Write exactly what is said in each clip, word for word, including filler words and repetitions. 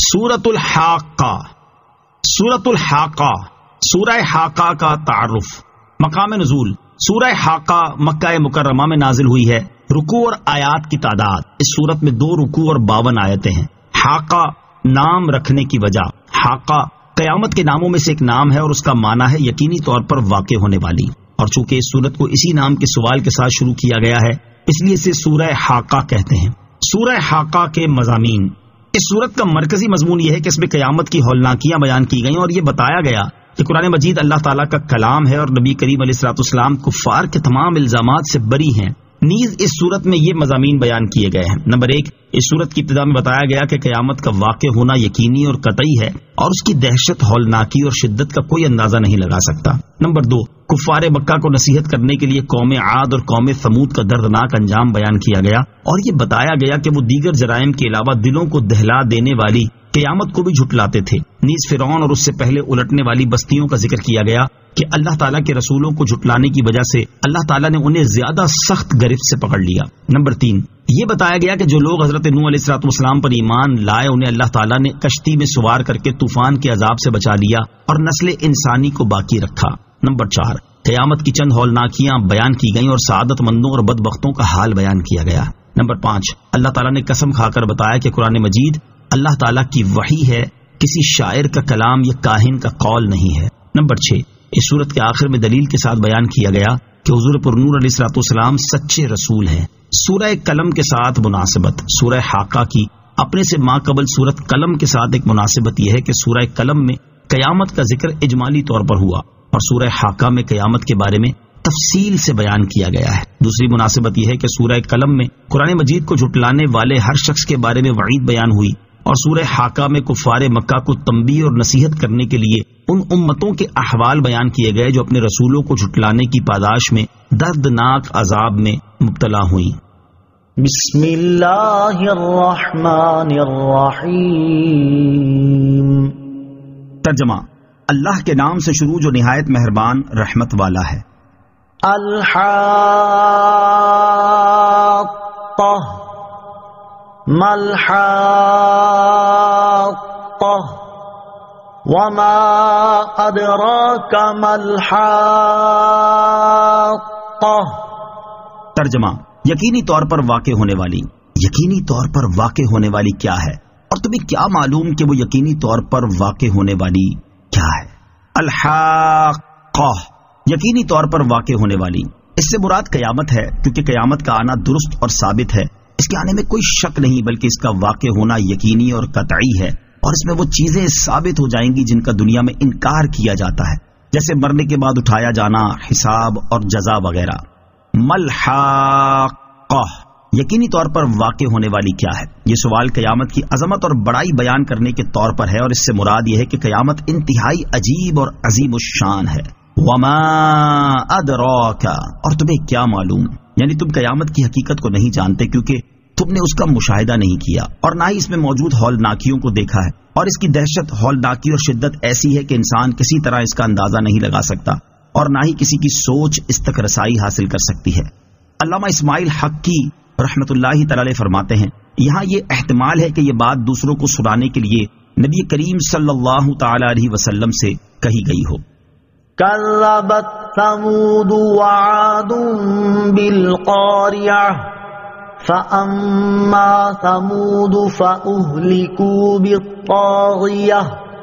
سورۃ الحاقہ. سورۃ الحاقہ سورہ حاقہ کا تعارف. مقام نزول سورہ حاقہ مکہ مکرمہ میں نازل ہوئی ہے. رکوع اور آیات کی تعداد اس سورت میں دو رکوع اور باون آیتیں ہیں. حاقہ نام رکھنے کی وجہ. حاقہ قیامت کے ناموں میں سے ایک نام ہے اور اس کا معنی ہے یقینی طور پر واقع ہونے والی. اور چونکہ اس سورت کو اسی نام کے سوال کے ساتھ شروع کیا گیا ہے اس لیے اسے سورہ حاقہ کہتے ہیں. سورہ حاقہ کے مضامین. اس سورت کا مرکزی مضمون یہ ہے کہ اس میں قیامت کی ہولناکیاں بیان کی گئیں اور یہ بتایا گیا کہ قرآن مجید اللہ تعالیٰ کا کلام ہے اور نبی کریم علیہ الصلوۃ والسلام کفار کے تمام الزامات سے بری ہیں. نیز اس صورت میں یہ مضامین بیان کیے گئے ہیں. نمبر ایک، اس صورت کی ابتدا میں بتایا گیا کہ قیامت کا واقع ہونا یقینی اور قطعی ہے اور اس کی دہشت، ہولناکی اور شدت کا کوئی اندازہ نہیں لگا سکتا. نمبر دو، کفار مکہ کو نصیحت کرنے کے لیے قوم عاد اور قوم ثمود کا دردناک انجام بیان کیا گیا اور یہ بتایا گیا کہ وہ دیگر جرائم کے علاوہ دلوں کو دہلا دینے والی قیامت کو بھی جھٹلاتے تھے. نیز فرعون اور اس سے پہلے الٹنے والی بستیوں کا ذکر کیا گیا کہ اللہ تعالیٰ کے رسولوں کو جھٹلانے کی وجہ سے اللہ تعالیٰ نے انہیں زیادہ سخت گرفت سے پکڑ لیا. نمبر تین، یہ بتایا گیا کہ جو لوگ حضرت نوح علیہ الصلوۃ والسلام پر ایمان لائے انہیں اللہ تعالیٰ نے کشتی میں سوار کر کے طوفان کے عذاب سے بچا لیا اور نسل انسانی کو باقی رکھا. نمبر چار، قیامت کی چند ہولناکیاں بیان کی گئیں اور سعادت مندوں اور بدبختوں کا حال بیان کیا گیا. نمبر پانچ، اللہ تعالیٰ نے قسم کھا کر بتایا کہ قرآن مجید اللہ تعالیٰ کی وحی ہے، کسی شاعر کا کلام یا کاہن کا قول نہیں ہے. نمبر چھ، اس صورت کے آخر میں دلیل کے ساتھ بیان کیا گیا کہ حضور پر نور علیہ الصلوۃ والسلام سچے رسول ہیں. سورہ قلم کے ساتھ مناسبت. سورہ حاقہ کی اپنے سے ماں قبل سورت قلم کے ساتھ ایک مناسبت یہ ہے کہ سورہ قلم میں قیامت کا ذکر اجمالی طور پر ہوا اور سورہ حاقہ میں قیامت کے بارے میں تفصیل سے بیان کیا گیا ہے. دوسری مناسبت یہ ہے کہ سورہ قلم میں قرآن مجید کو جھٹلانے والے ہر شخص کے بارے میں وعید بیان ہوئی اور سورہ حاقہ میں کفار مکہ کو تنبیہ اور نصیحت کرنے کے لیے ان امتوں کے احوال بیان کیے گئے جو اپنے رسولوں کو جھٹلانے کی پاداش میں دردناک عذاب میں مبتلا ہوئیں. بسم اللہ الرحمن الرحیم. ترجمہ: اللہ کے نام سے شروع جو نہایت مہربان رحمت والا ہے. الحاقہ ملحاقہ وما ادراک ملحاقہ. ترجمہ: یقینی طور پر واقع ہونے والی. یقینی طور پر واقع ہونے والی کیا ہے اور تمہیں کیا معلوم کہ وہ یقینی طور پر واقع ہونے والی کیا ہے؟ الحاقہ یقینی طور پر واقع ہونے والی. اس سے مراد قیامت ہے کیونکہ قیامت کا آنا درست اور ثابت ہے. اس کے آنے میں کوئی شک نہیں بلکہ اس کا واقع ہونا یقینی اور قطعی ہے اور اس میں وہ چیزیں ثابت ہو جائیں گی جن کا دنیا میں انکار کیا جاتا ہے، جیسے مرنے کے بعد اٹھایا جانا، حساب اور جزا وغیرہ. ملحاقہ یقینی طور پر واقع ہونے والی کیا ہے؟ یہ سوال قیامت کی عظمت اور بڑائی بیان کرنے کے طور پر ہے اور اس سے مراد یہ ہے کہ قیامت انتہائی عجیب اور عظیم الشان ہے. وما ادراک اور تمہیں کیا معلوم، یعنی تم قیامت کی حقیقت کو نہیں جانتے کیونکہ تم نے اس کا مشاہدہ نہیں کیا اور نہ ہی اس میں موجود ہولناکیوں کو دیکھا ہے اور اس کی دہشت، ہولناکی اور شدت ایسی ہے کہ انسان کسی طرح اس کا اندازہ نہیں لگا سکتا اور نہ ہی کسی کی سوچ اس تک رسائی حاصل کر سکتی ہے. علامہ اسماعیل حقی رحمۃ اللہ تعالی فرماتے ہیں یہاں یہ احتمال ہے کہ یہ بات دوسروں کو سنانے کے لیے نبی کریم صلی اللہ تعالی علیہ وسلم سے کہی گئی ہو. کذبت ثمود وعاد بالقاریہ فأما ثمود فأهلكوا بالطاغیہ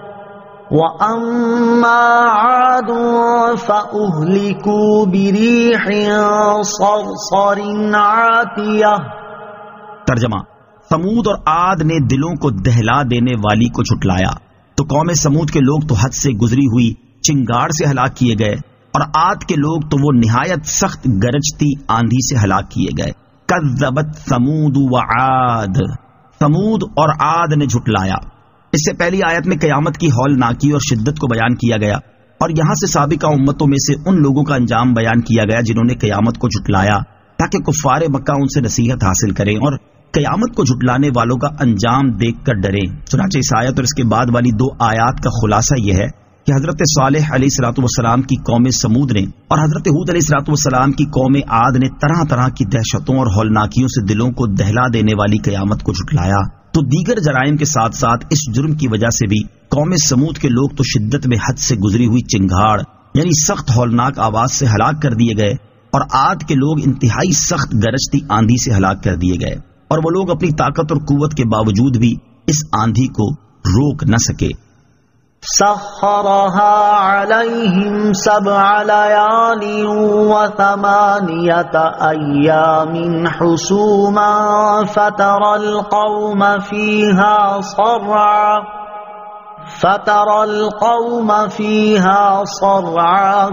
وأما عاد فأهلكوا بريح صرصر عاتیہ. ترجمہ: ثمود اور عاد نے دلوں کو دہلا دینے والی کو جھٹلایا تو قوم ثمود کے لوگ تو حد سے گزری ہوئی چنگاڑ سے ہلاک کیے گئے اور عاد کے لوگ تو وہ نہایت سخت گرجتی آندھی سے ہلاک کیے گئے. کذبت ثمود وعاد ثمود اور عاد نے جھٹلایا. اس سے پہلی آیت میں قیامت کی ہولناکی اور شدت کو بیان کیا گیا اور یہاں سے سابقہ امتوں میں سے ان لوگوں کا انجام بیان کیا گیا جنہوں نے قیامت کو جھٹلایا تاکہ کفار مکہ ان سے نصیحت حاصل کریں اور قیامت کو جھٹلانے والوں کا انجام دیکھ کر ڈریں. چنانچہ اس آیت اور اس کے بعد والی دو آیات کا خلاصہ یہ ہے کہ حضرت صالح علیہ الصلوۃ والسلام کی قوم سمود نے اور حضرت ہود علیہ الصلوۃ والسلام کی قوم عاد نے طرح طرح کی دہشتوں اور ہولناکیوں سے دلوں کو دہلا دینے والی قیامت کو جھٹلایا تو دیگر جرائم کے ساتھ ساتھ اس جرم کی وجہ سے بھی قوم سمود کے لوگ تو شدت میں حد سے گزری ہوئی چنگھاڑ یعنی سخت ہولناک آواز سے ہلاک کر دیے گئے، اور عاد کے لوگ انتہائی سخت گرجتی آندھی سے ہلاک کر دیے گئے، اور وہ لوگ اپنی طاقت اور قوت کے باوجود بھی اس آندھی کو روک نہ سکے۔ سخرها عليهم سبع ليال وثمانية أيام حسوما فترى القوم فيها صرعا فترى القوم فيها صرعا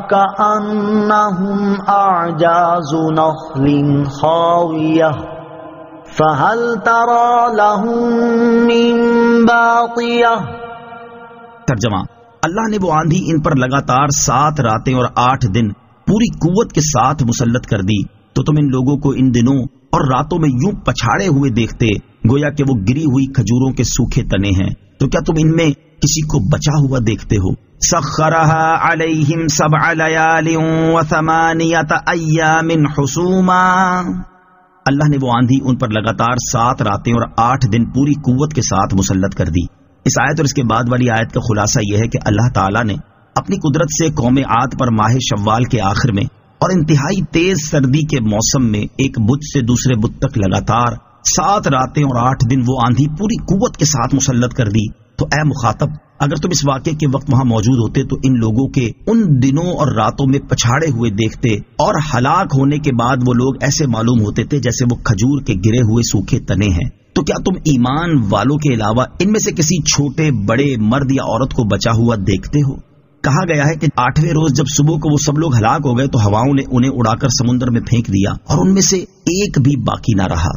كأنهم أعجاز نخل خاوية فهل ترى لهم من باقية۔ ترجمہ: اللہ نے وہ آندھی ان پر لگاتار سات راتیں اور آٹھ دن پوری قوت کے ساتھ مسلط کر دی تو تم ان لوگوں کو ان دنوں اور راتوں میں یوں پچھاڑے ہوئے دیکھتے گویا کہ وہ گری ہوئی کھجوروں کے سوکھے تنے ہیں، تو کیا تم ان میں کسی کو بچا ہوا دیکھتے ہو؟ سخرها علیہم سبع لیال وثمانیۃ ایام حسوما، اللہ نے وہ آندھی ان پر لگاتار سات راتیں اور آٹھ دن پوری قوت کے ساتھ مسلط کر دی۔ اس آیت اور اس کے بعد والی آیت کا خلاصہ یہ ہے کہ اللہ تعالیٰ نے اپنی قدرت سے قوم عاد پر ماہ شوال کے آخر میں اور انتہائی تیز سردی کے موسم میں ایک بت سے دوسرے بت تک لگاتار سات راتیں اور آٹھ دن وہ آندھی پوری قوت کے ساتھ مسلط کر دی۔ تو اے مخاطب، اگر تم اس واقعے کے وقت وہاں موجود ہوتے تو ان لوگوں کے ان دنوں اور راتوں میں پچھاڑے ہوئے دیکھتے، اور ہلاک ہونے کے بعد وہ لوگ ایسے معلوم ہوتے تھے جیسے وہ کھجور کے گرے ہوئے سوکھے تنے ہیں۔ تو کیا تم ایمان والوں کے علاوہ ان میں سے کسی چھوٹے بڑے مرد یا عورت کو بچا ہوا دیکھتے ہو؟ کہا گیا ہے کہ آٹھویں روز جب صبح کو وہ سب لوگ ہلاک ہو گئے تو ہواؤں نے انہیں اڑا کر سمندر میں پھینک دیا اور ان میں سے ایک بھی باقی نہ رہا۔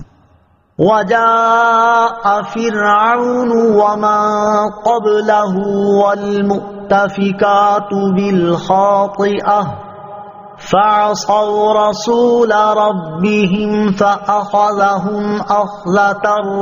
وَجَاءَ فِرْعَوْنُ وَمَن قَبْلَهُ وَالْمُؤْتَفِكَاتُ بِالْخَاطِئَةِ فَعَصَوْا رَسُولَ رَبِّهِمْ فَأَخَذَهُمْ أَخْذَةً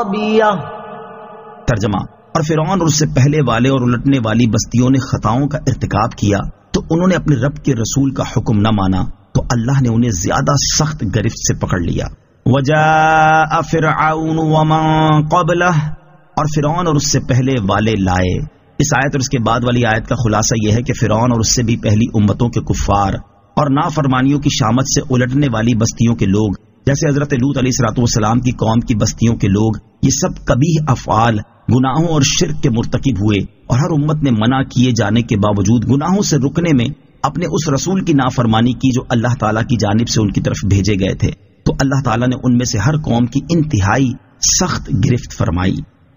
رَّابِيَةً۔ ترجمہ: اور فرعون اور اس سے پہلے والے اور الٹنے والی بستیوں نے خطاؤں کا ارتکاب کیا تو انہوں نے اپنے رب کے رسول کا حکم نہ مانا تو اللہ نے انہیں زیادہ سخت گرفت سے پکڑ لیا۔ وَجَاءَ فِرْعَوْنُ وَمَن قَبْلَهُ، اور فرعون اور اس سے پہلے والے لائے۔ اس آیت اور اس کے بعد والی آیت کا خلاصہ یہ ہے کہ فرعون اور اس سے بھی پہلی امتوں کے کفار اور نافرمانیوں کی شامت سے الٹنے والی بستیوں کے لوگ جیسے حضرت لوط علیہ الصلوۃ والسلام کی قوم کی بستیوں کے لوگ، یہ سب قبیح افعال، گناہوں اور شرک کے مرتکب ہوئے، اور ہر امت نے منع کیے جانے کے باوجود گناہوں سے رکنے میں اپنے اس رسول کی نافرمانی کی جو اللہ تعالیٰ کی جانب سے ان کی طرف بھیجے گئے تھے، تو اللہ تعالیٰ نے ان میں سے ہر قوم کی انتہائی سخت گرفت فرمائی۔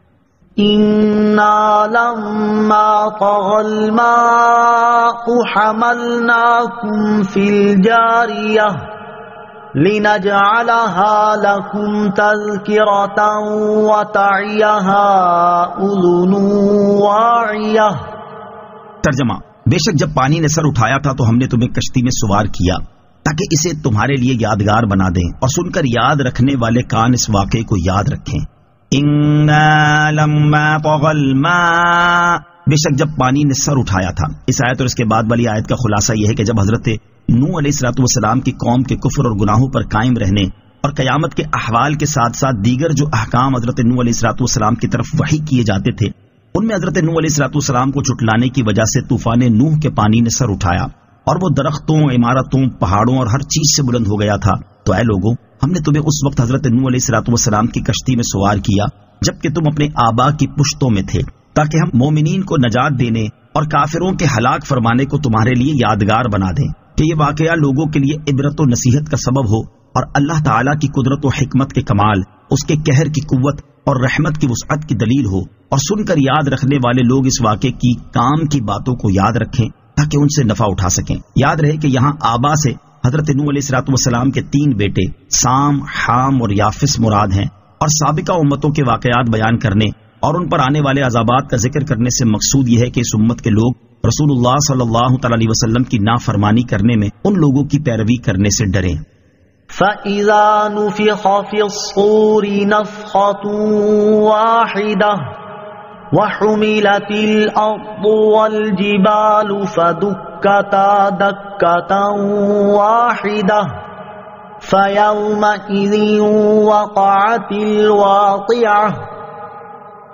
إِنَّا لَمَّا طَغَى الْمَاءُ حَمَلْنَاكُمْ فِي الْجَارِيَةِ لِنَجْعَلَهَا لَكُمْ تَذْكِرَةً وَتَعِيَهَا أُذُنٌ وَاعِيَةٌ۔ ترجمہ: بے شک جب پانی نے سر اٹھایا تھا تو ہم نے تمہیں کشتی میں سوار کیا تاکہ اسے تمہارے لیے یادگار بنا دیں اور سن کر یاد رکھنے والے کان اس واقعے کو یاد رکھیں۔ اِنَّا لَمَّا طَغَى الْمَاءُ، بے شک جب پانی نے سر اٹھایا تھا۔ اس آیت اور اس کے بعد والی آیت کا خلاصہ یہ ہے کہ جب حضرت نوح علیہ الصلوۃ والسلام کی قوم کے کفر اور گناہوں پر قائم رہنے اور قیامت کے احوال کے ساتھ ساتھ دیگر جو احکام حضرت نوح علیہ الصلوۃ والسلام کی طرف وحی کیے جاتے تھے، ان میں حضرت نوح علیہ الصلوۃ والسلام کو جھٹلانے کی وجہ سے طوفان نوح کے پانی نے سر اٹھایا اور وہ درختوں، عمارتوں، پہاڑوں اور ہر چیز سے بلند ہو گیا تھا۔ تو اے لوگوں، ہم نے تمہیں اس وقت حضرت نوح علیہ الصلوۃ والسلام کی کشتی میں سوار کیا جبکہ تم اپنے آبا کی پشتوں میں تھے، تاکہ ہم مومنین کو نجات دینے اور کافروں کے ہلاک فرمانے کو تمہارے لیے یادگار بنا دیں، کہ یہ واقعہ لوگوں کے لیے عبرت و نصیحت کا سبب ہو اور اللہ تعالیٰ کی قدرت و حکمت کے کمال، اس کے قہر کی قوت اور رحمت کی وسعت کی دلیل ہو، اور سن کر یاد رکھنے والے لوگ اس واقعے کی کام کی باتوں کو یاد رکھیں تاکہ ان سے نفع اٹھا سکیں۔ یاد رہے کہ یہاں آبا سے حضرت نوح علیہ الصلوۃ والسلام کے تین بیٹے سام، حام اور یافس مراد ہیں، اور سابقہ امتوں کے واقعات بیان کرنے اور ان پر آنے والے عذابات کا ذکر کرنے سے مقصود یہ ہے کہ اس امت کے لوگ رسول اللہ صلی اللہ تعالی علیہ وسلم کی نافرمانی کرنے میں ان لوگوں کی پیروی کرنے سے ڈریں۔ فَإِذَا نُفِخَ فِي الصُّورِ نَفْخَةٌ وَاحِدَةٌ وَحُمِلَتِ الْأَرْضُ وَالْجِبَالُ فَدُكَّتَا دَكَّةً وَاحِدَةً فَيَوْمَئِذٍ وَقَعَتِ الْوَاقِعَةُ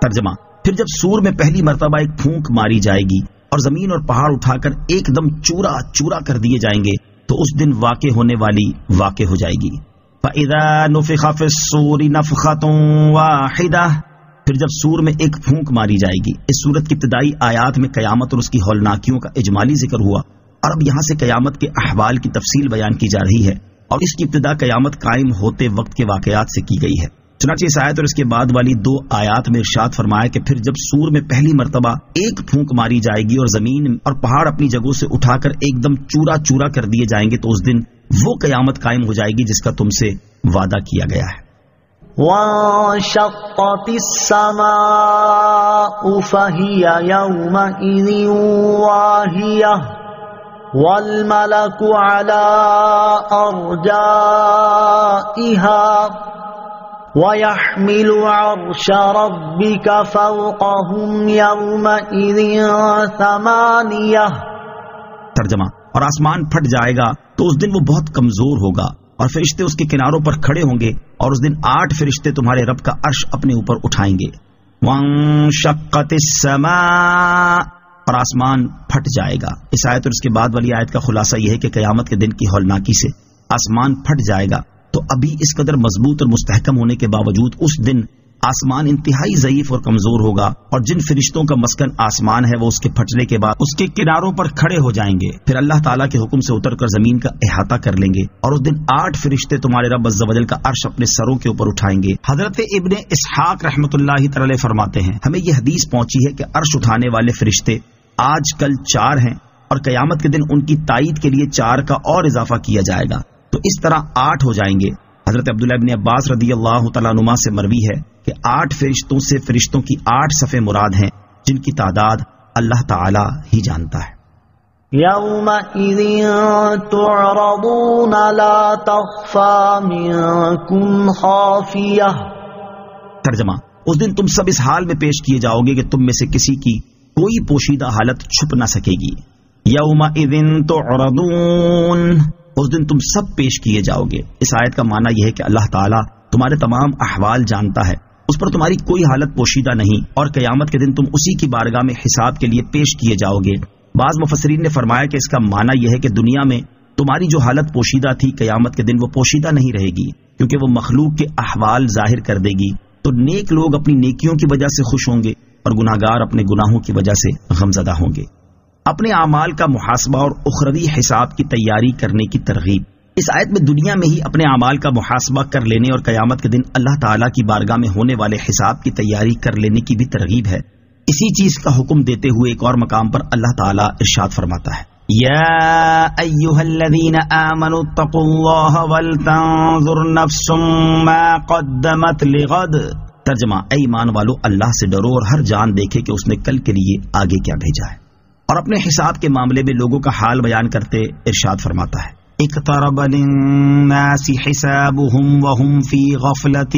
ترجمہ، پھر جب سور میں پہلی مرتبہ ایک پھونک ماری جائے گی اور زمین اور پہاڑ اٹھا کر ایک دم چورا چورا کر دیے جائیں گے تو اس دن واقع ہونے والی واقع ہو جائے گی۔ فَإِذَا نُفِخَ فِي الصُّورِ نَفْخَةٌ وَاحِدَةٌ، پھر جب سور میں ایک پھونک ماری جائے گی۔ اس صورت کی ابتدائی آیات میں قیامت اور اس کی ہولناکیوں کا اجمالی ذکر ہوا، اور اب یہاں سے قیامت کے احوال کی تفصیل بیان کی جا رہی ہے، اور اس کی ابتدا قیامت قائم ہوتے وقت کے واقعات سے کی گئی ہے۔ چنانچہ اس آیت اور اس کے بعد والی دو آیات میں ارشاد فرمایا کہ پھر جب سور میں پہلی مرتبہ ایک پھونک ماری جائے گی اور زمین اور پہاڑ اپنی جگہوں سے اٹھا کر ایک دم چورا چورا کر دیے جائیں گے تو اس دن وہ قیامت قائم ہو جائے گی جس کا تم سے وعدہ کیا گیا ہے۔ وانشقت السماء فهي يومئذ واهية والملك على أرجائها وَيَحْمِلُ عَرْشَ رَبِّكَ فَوْقَهُمْ يَوْمَئِذٍ ثَمَانِيَةٌ۔ ترجمہ، اور آسمان پھٹ جائے گا تو اس دن وہ بہت کمزور ہوگا اور فرشتے اس کے کناروں پر کھڑے ہوں گے، اور اس دن آٹھ فرشتے تمہارے رب کا عرش اپنے اوپر اٹھائیں گے۔ وَانشَقَّتِ السَّمَاءُ، اور آسمان پھٹ جائے گا۔ اس آیت اور اس کے بعد والی آیت کا خلاصہ یہ ہے کہ قیامت کے دن کی ہولناکی سے آسمان پھٹ جائے گا، تو ابھی اس قدر مضبوط اور مستحکم ہونے کے باوجود اس دن آسمان انتہائی ضعیف اور کمزور ہوگا، اور جن فرشتوں کا مسکن آسمان ہے وہ اس کے پھٹنے کے بعد اس کے کناروں پر کھڑے ہو جائیں گے، پھر اللہ تعالیٰ کے حکم سے اتر کر زمین کا احاطہ کر لیں گے، اور اس دن آٹھ فرشتے تمہارے رب عز و جل کا عرش اپنے سروں کے اوپر اٹھائیں گے۔ حضرت ابن اسحاق رحمۃ اللہ تعالی فرماتے ہیں، ہمیں یہ حدیث پہنچی ہے کہ عرش اٹھانے والے فرشتے آج کل چار ہیں، اور قیامت کے دن ان کی تائید کے لیے چار کا اور اضافہ کیا جائے گا، تو اس طرح آٹھ ہو جائیں گے۔ حضرت عبداللہ ابن عباس رضی اللہ تعالیٰ عنہما سے مروی ہے کہ آٹھ فرشتوں سے فرشتوں کی آٹھ صفیں مراد ہیں، جن کی تعداد اللہ تعالیٰ ہی جانتا ہے۔ یومئذ تعرضون لا تخفى منکم خافیہ۔ ترجمہ، اس دن تم سب اس حال میں پیش کیے جاؤ گے کہ تم میں سے کسی کی کوئی پوشیدہ حالت چھپ نہ سکے گی۔ یومئذ تعرضون، اس دن تم سب پیش کیے جاؤ گے۔ اس آیت کا معنی یہ ہے کہ اللہ تعالیٰ تمہارے تمام احوال جانتا ہے، اس پر تمہاری کوئی حالت پوشیدہ نہیں، اور قیامت کے دن تم اسی کی بارگاہ میں حساب کے لیے پیش کیے جاؤ گے۔ بعض مفسرین نے فرمایا کہ اس کا معنی یہ ہے کہ دنیا میں تمہاری جو حالت پوشیدہ تھی قیامت کے دن وہ پوشیدہ نہیں رہے گی، کیونکہ وہ مخلوق کے احوال ظاہر کر دے گی، تو نیک لوگ اپنی نیکیوں کی وجہ سے خوش ہوں گے اور گناہگار اپنے گناہوں کی وجہ سے غمزدہ ہوں گے۔ اپنے اعمال کا محاسبہ اور اخروی حساب کی تیاری کرنے کی ترغیب۔ اس آیت میں دنیا میں ہی اپنے اعمال کا محاسبہ کر لینے اور قیامت کے دن اللہ تعالیٰ کی بارگاہ میں ہونے والے حساب کی تیاری کر لینے کی بھی ترغیب ہے۔ اسی چیز کا حکم دیتے ہوئے ایک اور مقام پر اللہ تعالیٰ ارشاد فرماتا ہے، یا ایھا الذین آمنوا اتقوا اللہ ولتنظر نفس ما قدمت لغد۔ ترجمہ، اے ایمان والو، اللہ سے ڈرو اور ہر جان دیکھے کہ اس نے کل کے لیے آگے کیا بھیجا ہے۔ اور اپنے حساب کے معاملے میں لوگوں کا حال بیان کرتے ارشاد فرماتا ہے، اقترب للناس حسابهم وهم في غفلة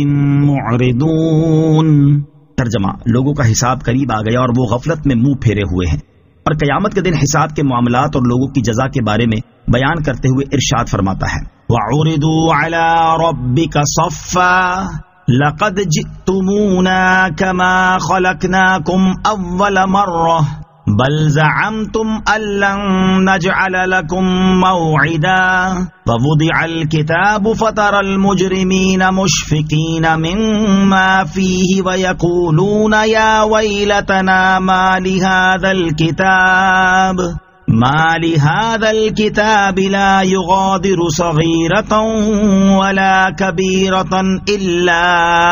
معرضون۔ ترجمہ، لوگوں کا حساب قریب آ گیا اور وہ غفلت میں منہ پھیرے ہوئے ہیں۔ اور قیامت کے دن حساب کے معاملات اور لوگوں کی جزا کے بارے میں بیان کرتے ہوئے ارشاد فرماتا ہے، وعرضوا على ربك صفا لقد جئتمونا كما خلقناكم اول مرة بل زعمتم أن لن نجعل لكم موعدا ووضع الكتاب فترى المجرمين مشفقين مما فيه ويقولون يا ويلتنا ما لهذا الكتاب ما لهذا الكتاب لا يغادر صغيرة ولا كبيرة إلا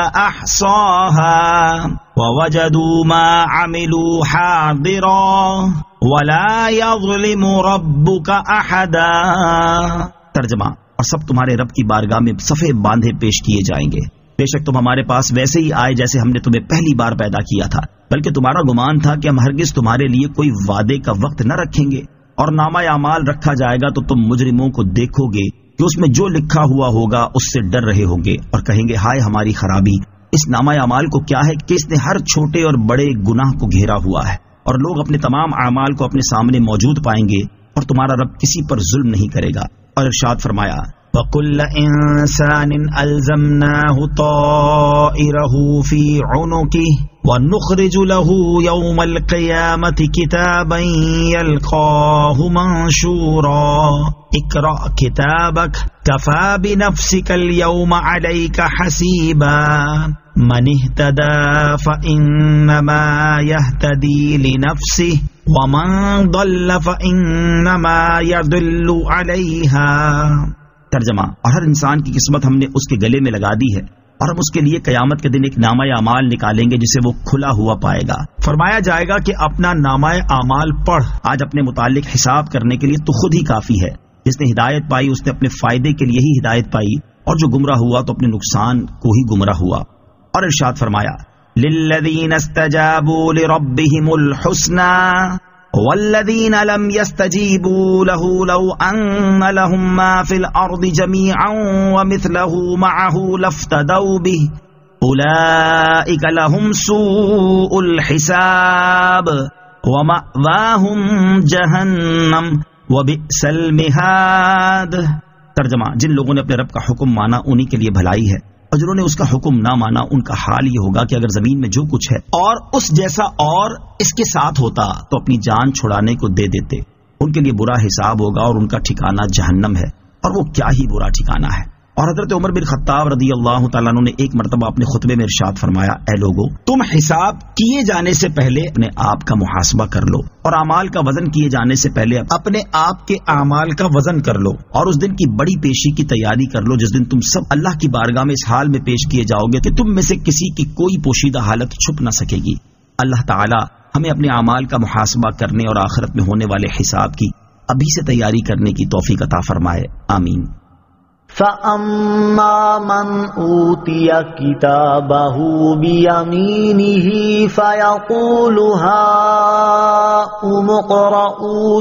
أحصاها ووجدوا ما عملوا حاضرا ولا يظلم ربك أحدا۔ ترجمہ، اور سب تمہارے رب کی بارگاہ میں صفے باندھے پیش کیے جائیں گے۔ بے شک تم ہمارے پاس ویسے ہی آئے جیسے ہم نے تمہیں پہلی بار پیدا کیا تھا، بلکہ تمہارا گمان تھا کہ ہم ہرگز تمہارے لیے کوئی وعدے کا وقت نہ رکھیں گے، اور نامہ اعمال رکھا جائے گا تو تم مجرموں کو دیکھو گے کہ اس میں جو لکھا ہوا ہوگا اس سے ڈر رہے ہوں گے اور کہیں گے ہائے ہماری خرابی، اس نامہ اعمال کو کیا ہے کہ اس نے ہر چھوٹے اور بڑے گناہ کو گھیرا ہوا ہے۔ اور لوگ اپنے تمام اعمال کو اپنے سامنے موجود پائیں گے اور تمہارا رب کسی پر ظلم نہیں کرے گا۔ اور ارشاد فرمایا، وَكُلَّ إِنسَانٍ أَلْزَمْنَاهُ طَائِرَهُ فِي عُنُقِهِ وَنُخْرِجُ لَهُ يَوْمَ الْقِيَامَةِ كِتَابًا يَلْقَاهُ مَنشُورًا اقْرَأْ كِتَابَكَ كَفَى بِنَفْسِكَ الْيَوْمَ عَلَيْكَ حَسِيبًا مَنِ اهْتَدَى فَإِنَّمَا يَهْتَدِي لِنَفْسِهِ وَمَنْ ضَلَّ فَإِنَّمَا يَضِلُّ عَلَيْهَا۔ ترجمہ، اور ہر انسان کی قسمت ہم نے اس کے گلے میں لگا دی ہے، اور ہم اس کے لیے قیامت کے دن ایک نامہ اعمال نکالیں گے جسے وہ کھلا ہوا پائے گا۔ فرمایا جائے گا کہ اپنا نامہ اعمال پڑھ، آج اپنے متعلق حساب کرنے کے لیے تو خود ہی کافی ہے۔ جس نے ہدایت پائی اس نے اپنے فائدے کے لیے ہی ہدایت پائی، اور جو گمراہ ہوا تو اپنے نقصان کو ہی گمراہ ہوا۔ اور ارشاد فرمایا للذین استجابوا لربهم الحسنى والذین لم يستجیبوا له لو ان لهم ما في الارض جميعا ومثله معه لافتدوا به اولئک لهم سوء الحساب ومأواهم جہنم وبئس المہاد۔ ترجمہ، جن لوگوں نے اپنے رب کا حکم مانا انہی کے لیے بھلائی ہے، اور جنہوں نے اس کا حکم نہ مانا ان کا حال یہ ہوگا کہ اگر زمین میں جو کچھ ہے اور اس جیسا اور اس کے ساتھ ہوتا تو اپنی جان چھڑانے کو دے دیتے۔ ان کے لیے برا حساب ہوگا اور ان کا ٹھکانہ جہنم ہے، اور وہ کیا ہی برا ٹھکانہ ہے۔ اور حضرت عمر بن خطاب رضی اللہ تعالیٰ عنہ نے ایک مرتبہ اپنے خطبے میں ارشاد فرمایا، اے لوگو، تم حساب کیے جانے سے پہلے اپنے آپ کا محاسبہ کر لو، اور اعمال کا وزن کیے جانے سے پہلے اپنے آپ کے اعمال کا وزن کر لو، اور اس دن کی بڑی پیشی کی تیاری کر لو جس دن تم سب اللہ کی بارگاہ میں اس حال میں پیش کیے جاؤ گے کہ تم میں سے کسی کی کوئی پوشیدہ حالت چھپ نہ سکے گی۔ اللہ تعالی ہمیں اپنے اعمال کا محاسبہ کرنے اور آخرت میں ہونے والے حساب کی ابھی سے تیاری کرنے کی توفیق عطا فرمائے، آمین۔ فَأَمَّا مَنْ أُوتِيَ كِتَابَهُ بِيَمِينِهِ فَيَقُولُ هَاؤُمُ اقْرَءُوا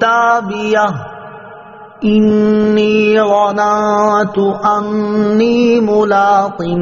كِتَابِيَهْ إِنِّي ظَنَنتُ أَنِّي مُلَاقٍ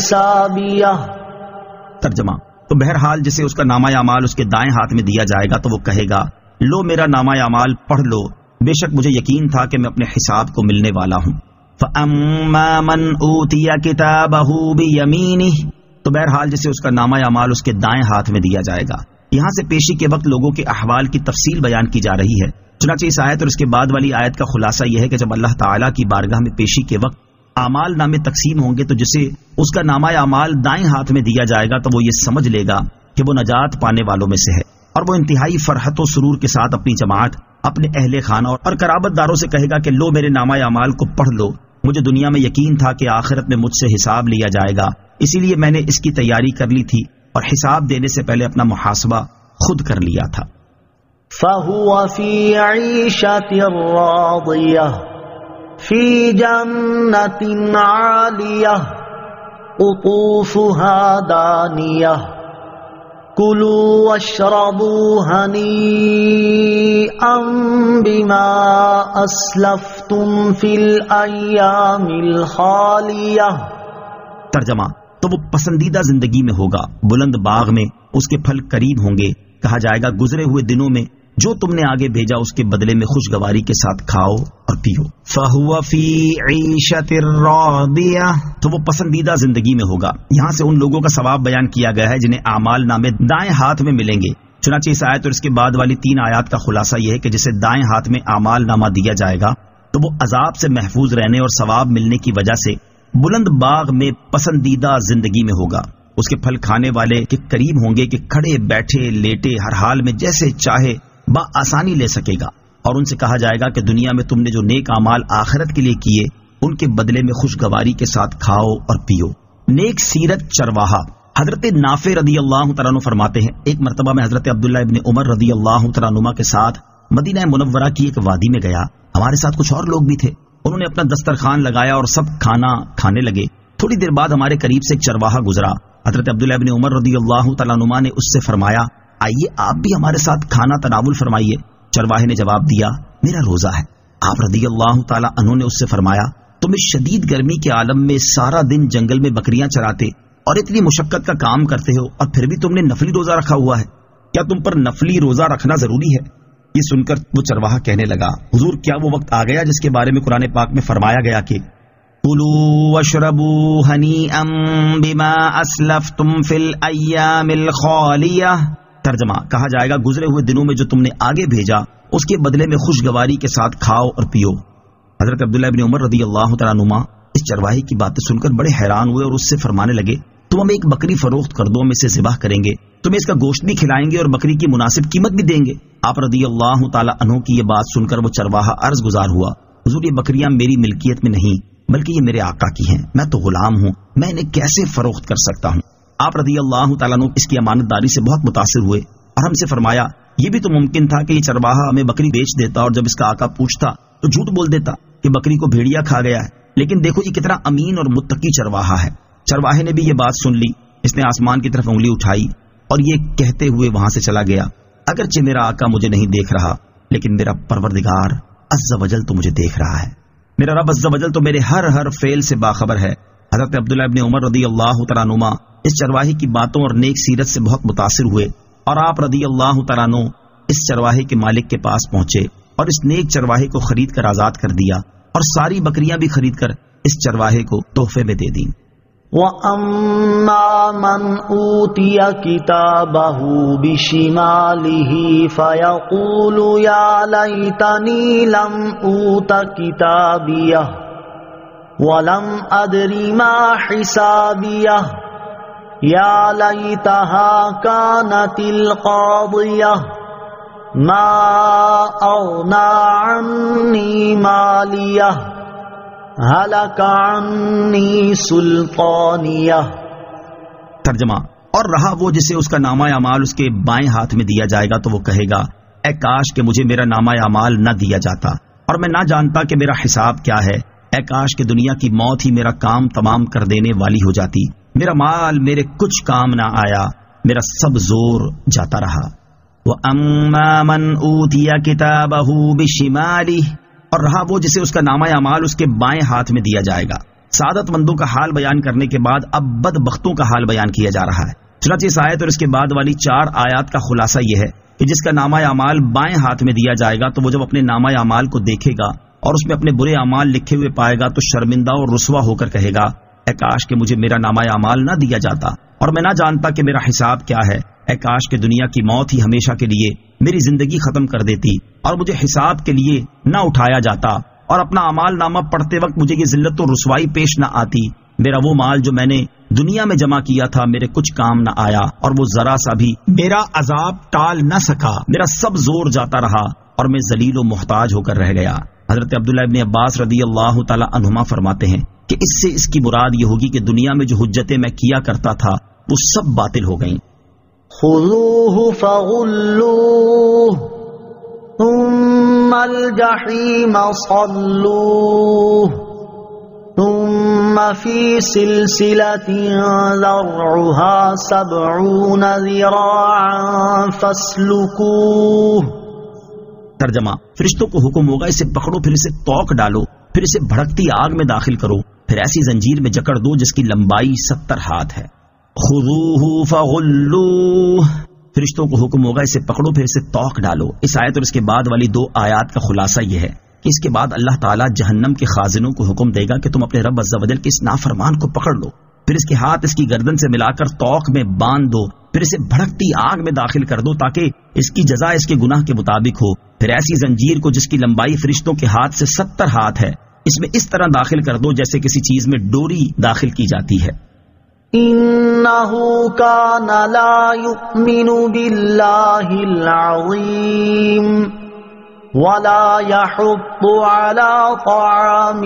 حِسَابِيَهْ۔ ترجمہ، تو بہرحال جسے اس کا نامہ اعمال اس کے دائیں ہاتھ میں دیا جائے گا تو وہ کہے گا، لو میرا نامہ اعمال پڑھ لو، بے شک مجھے یقین تھا کہ میں اپنے حساب کو ملنے والا ہوں۔ فَأَمَّا مَنْ أُوتِيَ كِتَابَهُ بِيَمِينِهِ، تو بہرحال جسے اس کا نامہ اعمال اس کے دائیں ہاتھ میں دیا جائے گا۔ یہاں سے پیشی کے وقت لوگوں کے احوال کی تفصیل بیان کی جا رہی ہے، چنانچہ اس آیت اور اس کے بعد والی آیت کا خلاصہ یہ ہے کہ جب اللہ تعالیٰ کی بارگاہ میں پیشی کے وقت اعمال نامے تقسیم ہوں گے تو جسے اس کا نامہ اعمال دائیں ہاتھ میں دیا جائے گا تو وہ یہ سمجھ لے گا کہ وہ نجات پانے والوں میں سے ہے، اور وہ انتہائی فرحت و سرور کے ساتھ اپنی جماعت، اپنے اہل خانہ اور قرابت داروں سے کہے گا کہ لو میرے نامہ اعمال کو پڑھ لو، مجھے دنیا میں یقین تھا کہ آخرت میں مجھ سے حساب لیا جائے گا، اسی لیے میں نے اس کی تیاری کر لی تھی اور حساب دینے سے پہلے اپنا محاسبہ خود کر لیا تھا۔ فَهُوَ فِي عِيشَةٍ رَاضِيَةٍ فِي جَنَّةٍ عَالِيَةٍ قُطُوفُهَا دَانِيَةٌ كُلُوا وَاشْرَبُوا هَنِيئًا بِمَا أَسْلَفْتُمْ فِي الْأَيَّامِ الْخَالِيَةِ۔ ترجمہ، تو وہ پسندیدہ زندگی میں ہوگا، بلند باغ میں اس کے پھل قریب ہوں گے، کہا جائے گا گزرے ہوئے دنوں میں جو تم نے آگے بھیجا اس کے بدلے میں خوشگواری کے ساتھ کھاؤ اور پیو۔ فَهُوَ فِي عِيشَةٍ رَاضِيَةٍ، تو وہ پسندیدہ زندگی میں ہوگا۔ یہاں سے ان لوگوں کا ثواب بیان کیا گیا ہے جنہیں اعمال نامے دائیں ہاتھ میں ملیں گے، چنانچہ اس آیت اور اس کے بعد والی تین آیات کا خلاصہ یہ ہے کہ جسے دائیں ہاتھ میں اعمال نامہ دیا جائے گا تو وہ عذاب سے محفوظ رہنے اور ثواب ملنے کی وجہ سے بلند باغ میں پسندیدہ زندگی میں ہوگا، اس کے پھل کھانے والے کے قریب ہوں گے کہ کھڑے بیٹھے لیٹے ہر حال میں جیسے چاہے با آسانی لے سکے گا، اور ان سے کہا جائے گا کہ دنیا میں تم نے جو نیک اعمال آخرت کے لیے کیے ان کے بدلے میں خوشگواری کے ساتھ کھاؤ اور پیو۔ نیک سیرت چرواہا حضرت نافع رضی اللہ تعالیٰ عنہ فرماتے ہیں، ایک مرتبہ میں حضرت عبداللہ ابن عمر رضی اللہ تعالیٰ عنہ کے ساتھ مدینہ منورہ کی ایک وادی میں گیا، ہمارے ساتھ کچھ اور لوگ بھی تھے، انہوں نے اپنا دسترخوان لگایا اور سب کھانا کھانے لگے۔ تھوڑی دیر بعد ہمارے قریب سے ایک چرواہا گزرا، حضرت عبداللہ ابن عمر رضی اللہ تعالیٰ عنہ نے اس سے فرمایا، آئیے آپ بھی ہمارے ساتھ کھانا تناول فرمائیے۔ چرواہے نے جواب دیا، میرا روزہ ہے۔ آپ رضی اللہ تعالیٰ عنہ نے اس سے فرمایا، تم اس شدید گرمی کے عالم میں سارا دن جنگل میں بکریاں چراتے اور اتنی مشقت کا کام کرتے ہو اور پھر بھی تم نے نفلی روزہ رکھا ہوا ہے، کیا تم پر نفلی روزہ رکھنا ضروری ہے؟ یہ سن کر وہ چرواہا کہنے لگا، حضور کیا وہ وقت آ گیا جس کے بارے میں قرآن پاک میں فرمایا گیا کہ کُلُوا وَاشْرَبُوا هَنِيئًا بِمَا أَسْلَفْتُمْ فِي الْأَيَّامِ الْخَالِيَةِ؟ ترجمہ، کہا جائے گا گزرے ہوئے دنوں میں جو تم نے آگے بھیجا اس کے بدلے میں خوشگواری کے ساتھ کھاؤ اور پیو۔ حضرت عبداللہ ابن عمر رضی اللہ تعالیٰ عنہما اس چرواہے کی باتیں سن کر بڑے حیران ہوئے اور اس سے فرمانے لگے، تم ہمیں ایک بکری فروخت کر دو، ہم اسے ذبح کریں گے، تمہیں اس کا گوشت بھی کھلائیں گے اور بکری کی مناسب قیمت بھی دیں گے۔ آپ رضی اللہ تعالیٰ عنہ کی یہ بات سن کر وہ چرواہا عرض گزار ہوا، حضور یہ بکریاں میری ملکیت میں نہیں بلکہ یہ میرے آقا کی ہیں، میں تو غلام ہوں، میں انہیں کیسے فروخت کر سکتا ہوں؟ آپ رضی اللہ تعالیٰ عنہ اس کی امانت داری سے بہت متاثر ہوئے اور ہم سے فرمایا، یہ بھی تو ممکن تھا کہ یہ چرواہا ہمیں بکری بیچ دیتا اور جب اس کا آقا پوچھتا تو جھوٹ بول دیتا کہ بکری کو بھیڑیا کھا گیا ہے، لیکن دیکھو یہ کتنا امین اور متقی چرواہا ہے۔ چرواہے نے بھی یہ بات سن لی، اس نے آسمان کی طرف انگلی اٹھائی اور یہ کہتے ہوئے وہاں سے چلا گیا، اگرچہ میرا آقا مجھے نہیں دیکھ رہا لیکن میرا پروردگار عز و جل تو مجھے دیکھ رہا ہے، میرا رب عز و جل تو میرے ہر ہر فعل سے باخبر ہے۔ حضرت عبداللہ ابن عمر رضی اللہ تعالیٰ عنہما اس چرواہے کی باتوں اور نیک سیرت سے بہت متاثر ہوئے اور آپ رضی اللہ تعالیٰ عنہ اس چرواہے کے مالک کے پاس پہنچے اور اس نیک چرواہے کو خرید کر آزاد کر دیا اور ساری بکریاں بھی خرید کر اس چرواہے کو تحفے میں دے دیں۔ وَأَمَّا مَنْ أُوتِيَ كِتَابَهُ بِشِمَالِهِ فَيَقُولُ يَا لَيْتَنِي لَمْ أُوتَ كِتَابِيَهْ وَلَمْ أَدْرِ مَا حِسَابِيَهْ يَا لَيْتَهَا كَانَتِ الْقَاضِيَةَ مَا أَغْنَى عَنِّي مَالِيَهْ ہلک عنی سلطانیہ۔ ترجمہ، اور رہا وہ جسے اس کا نامہ اعمال اس کے بائیں ہاتھ میں دیا جائے گا تو وہ کہے گا، اے کاش کہ مجھے میرا نامہ اعمال نہ دیا جاتا اور میں نہ جانتا کہ میرا حساب کیا ہے، اے کاش کہ دنیا کی موت ہی میرا کام تمام کر دینے والی ہو جاتی، میرا مال میرے کچھ کام نہ آیا، میرا سب زور جاتا رہا۔ وَأَمَّا مَنْ أُوتِيَ كِتَابَهُ بِشِمَالِهِ، اور رہا وہ جسے اس کا نامہ اعمال اس کے بائیں ہاتھ میں دیا جائے گا۔ سعادت مندوں کا حال بیان کرنے کے بعد اب بدبختوں کا حال بیان کیا جا رہا ہے۔ چنانچہ اس آیت اور اس کے بعد والی چار آیات کا خلاصہ یہ ہے کہ جس کا نامہ اعمال بائیں ہاتھ میں دیا جائے گا تو وہ جب اپنے نامہ اعمال کو دیکھے گا اور اس میں اپنے برے اعمال لکھے ہوئے پائے گا تو شرمندہ اور رسوا ہو کر کہے گا، اے کاش کہ مجھے میرا نامہ اعمال نہ دیا جاتا اور میں نہ جانتا کہ میرا حساب کیا ہے، اے کاش کہ دنیا کی موت ہی ہمیشہ کے لیے میری زندگی ختم کر دیتی اور مجھے حساب کے لیے نہ اٹھایا جاتا اور اپنا اعمال نامہ پڑھتے وقت مجھے یہ ذلت و رسوائی پیش نہ آتی، میرا وہ مال جو میں نے دنیا میں جمع کیا تھا میرے کچھ کام نہ آیا اور وہ ذرا سا بھی میرا عذاب ٹال نہ سکا، میرا سب زور جاتا رہا اور میں ذلیل و محتاج ہو کر رہ گیا۔ حضرت عبداللہ ابن عباس رضی اللہ تعالی عنہما فرماتے ہیں کہ اس سے اس کی مراد یہ ہوگی کہ دنیا میں جو حجتیں میں کیا کرتا تھا وہ سب باطل ہو گئیں۔ خذوه فغلوه ثم الجحیم صلوه ثم في سلسلة ذرعها سبعون ذراعا فاسلكوه۔ ترجمہ، فرشتوں کو حکم ہوگا اسے پکڑو، پھر اسے توق ڈالو، پھر اسے بھڑکتی آگ میں داخل کرو، پھر ایسی زنجیر میں جکڑ دو جس کی لمبائی ستر ہاتھ ہے۔ خذوہ فغلوہ، فرشتوں کو حکم ہوگا اسے پکڑو پھر اسے توق ڈالو۔ اس آیت اور اس کے بعد والی دو آیات کا خلاصہ یہ ہے کہ اس کے بعد اللہ تعالیٰ جہنم کے خازنوں کو حکم دے گا کہ تم اپنے رب عز و جل کے اس نافرمان کو پکڑ لو، پھر اس کے ہاتھ اس کی گردن سے ملا کر توق میں باندھ دو، پھر اسے بھڑکتی آگ میں داخل کر دو تاکہ اس کی جزا اس کے گناہ کے مطابق ہو، پھر ایسی زنجیر کو جس کی لمبائی فرشتوں کے ہاتھ سے ستر ہاتھ ہے اس میں اس طرح داخل کر دو جیسے کسی چیز میں ڈوری داخل کی جاتی ہے۔ انہ کان لا یؤمن باللہ العظیم ولا یحض علی طعام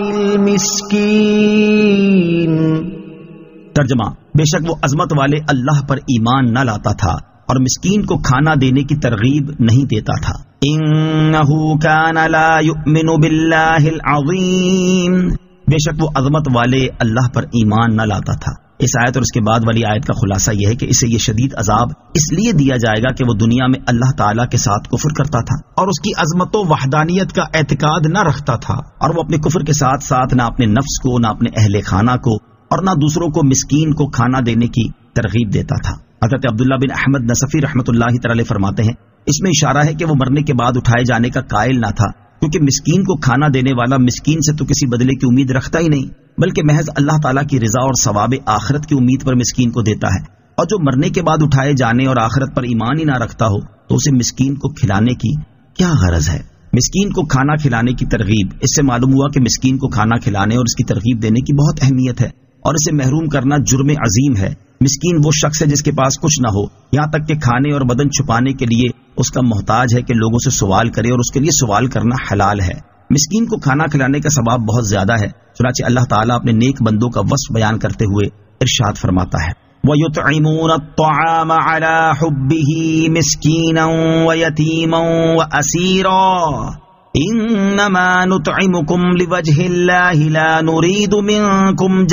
المسکین۔ ترجمہ، بے شک وہ عظمت والے اللہ پر ایمان نہ لاتا تھا اور مسکین کو کھانا دینے کی ترغیب نہیں دیتا تھا۔ انہ کان لا یؤمن باللہ العظیم، بے شک وہ عظمت والے اللہ پر ایمان نہ لاتا تھا۔ اس آیت اور اس کے بعد والی آیت کا خلاصہ یہ ہے کہ اسے یہ شدید عذاب اس لیے دیا جائے گا کہ وہ دنیا میں اللہ تعالیٰ کے ساتھ کفر کرتا تھا اور اس کی عظمت و وحدانیت کا اعتقاد نہ رکھتا تھا، اور وہ اپنے کفر کے ساتھ ساتھ نہ اپنے نفس کو، نہ اپنے اہل خانہ کو اور نہ دوسروں کو مسکین کو کھانا دینے کی ترغیب دیتا تھا۔ حضرت عبداللہ بن احمد نصفی رحمۃ اللہ تعالی فرماتے ہیں اس میں اشارہ ہے کہ وہ مرنے کے بعد اٹھائے جانے کا قائل نہ تھا، کیونکہ مسکین کو کھانا دینے والا مسکین سے تو کسی بدلے کی امید رکھتا ہی نہیں، بلکہ محض اللہ تعالیٰ کی رضا اور ثواب آخرت کی امید پر مسکین کو دیتا ہے۔ اور جو مرنے کے بعد اٹھائے جانے اور آخرت پر ایمان ہی نہ رکھتا ہو تو اسے مسکین کو کھلانے کی کیا غرض ہے؟ مسکین کو کھانا کھلانے کی ترغیب، اس سے معلوم ہوا کہ مسکین کو کھانا کھلانے اور اس کی ترغیب دینے کی بہت اہمیت ہے، اور اسے محروم کرنا جرم عظیم ہے۔ مسکین وہ شخص ہے جس کے پاس کچھ نہ ہو، یہاں تک کہ کھانے اور بدن چھپانے کے لیے اس کا محتاج ہے کہ لوگوں سے سوال کرے، اور اس کے لیے سوال کرنا حلال ہے۔ مسکین کو کھانا کھلانے کا ثواب بہت زیادہ ہے، چنانچہ اللہ تعالیٰ اپنے نیک بندوں کا وصف بیان کرتے ہوئے ارشاد فرماتا ہے، وَيُطْعِمُونَ الطَّعَامَ عَلَى حُبِّهِ مِسْكِينًا وَيَتِيمًا وَأَسِيرًا إِنَّمَا نُطْعِمُكُمْ لِوَجْهِ اللَّهِ لَا نُرِيدُ مِنكُمْ